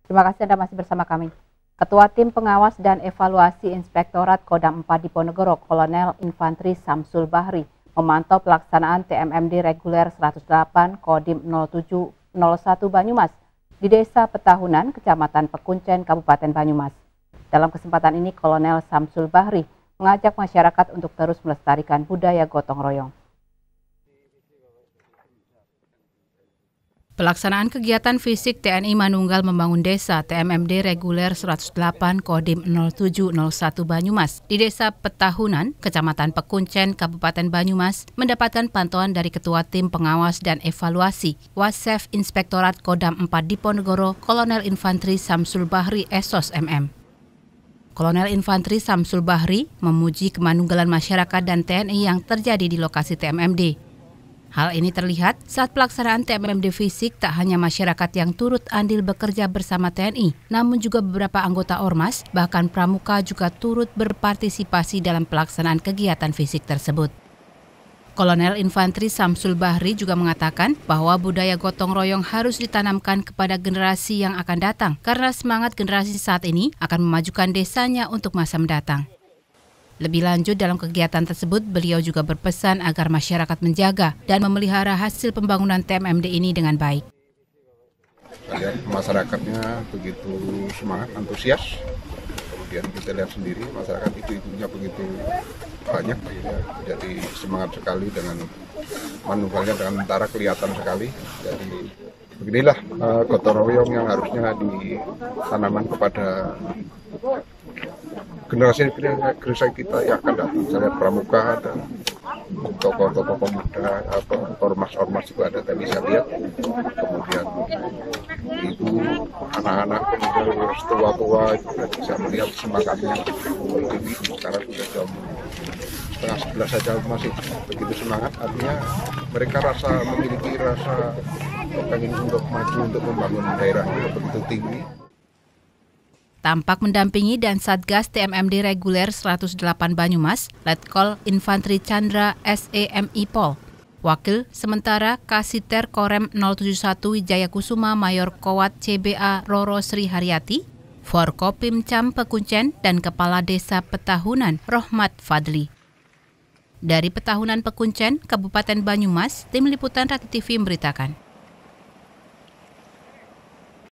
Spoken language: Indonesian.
Terima kasih Anda masih bersama kami. Ketua Tim Pengawas dan Evaluasi Inspektorat Kodam 4 Diponegoro, Kolonel Infantri Samsul Bahri, memantau pelaksanaan TMMD reguler 108 Kodim 0701 Banyumas di Desa Petahunan, Kecamatan Pekuncen, Kabupaten Banyumas. Dalam kesempatan ini, Kolonel Samsul Bahri mengajak masyarakat untuk terus melestarikan budaya gotong royong. Pelaksanaan kegiatan fisik TNI Manunggal Membangun Desa TMMD reguler 108 Kodim 0701 Banyumas di Desa Petahunan, Kecamatan Pekuncen, Kabupaten Banyumas mendapatkan pantauan dari Ketua Tim Pengawas dan Evaluasi Wasef Inspektorat Kodam 4 Diponegoro, Kolonel Infantri Samsul Bahri SOS MM. Kolonel Infantri Samsul Bahri memuji kemanunggalan masyarakat dan TNI yang terjadi di lokasi TMMD. Hal ini terlihat saat pelaksanaan TMMD fisik tak hanya masyarakat yang turut andil bekerja bersama TNI, namun juga beberapa anggota Ormas, bahkan Pramuka juga turut berpartisipasi dalam pelaksanaan kegiatan fisik tersebut. Kolonel Infantri Samsul Bahri juga mengatakan bahwa budaya gotong royong harus ditanamkan kepada generasi yang akan datang, karena semangat generasi saat ini akan memajukan desanya untuk masa mendatang. Lebih lanjut dalam kegiatan tersebut, beliau juga berpesan agar masyarakat menjaga dan memelihara hasil pembangunan TMMD ini dengan baik. Lihat masyarakatnya begitu semangat, antusias. Kemudian kita lihat sendiri masyarakat ibu-ibunya begitu banyak, jadi semangat sekali dengan manunggalnya, dengan tentara kelihatan sekali. Jadi beginilah gotong royong yang harusnya ditanamkan kepada generasi kita yang akan datang. Saya lihat Pramuka dan tokoh-tokoh pemuda, ormas-ormas juga ada tadi saya lihat. Kemudian ibu, anak-anak, kemudian tua-tua itu saya melihat semangatnya tinggi. Sekarang sudah jam 10:30 saja masih begitu semangat. Artinya mereka memiliki rasa ingin untuk maju, untuk membangun daerahnya begitu tinggi. Tampak mendampingi dan Satgas TMMD reguler 108 Banyumas, Letkol Infantri Chandra SEMI Pol, Wakil Sementara Kasiter Korem 071 Wijaya Kusuma Mayor Kowat CBA Roro Sri Haryati, Forkopim Cam Pekuncen, dan Kepala Desa Petahunan Rohmat Fadli. Dari Petahunan Pekuncen, Kabupaten Banyumas, Tim Liputan Rati TV memberitakan.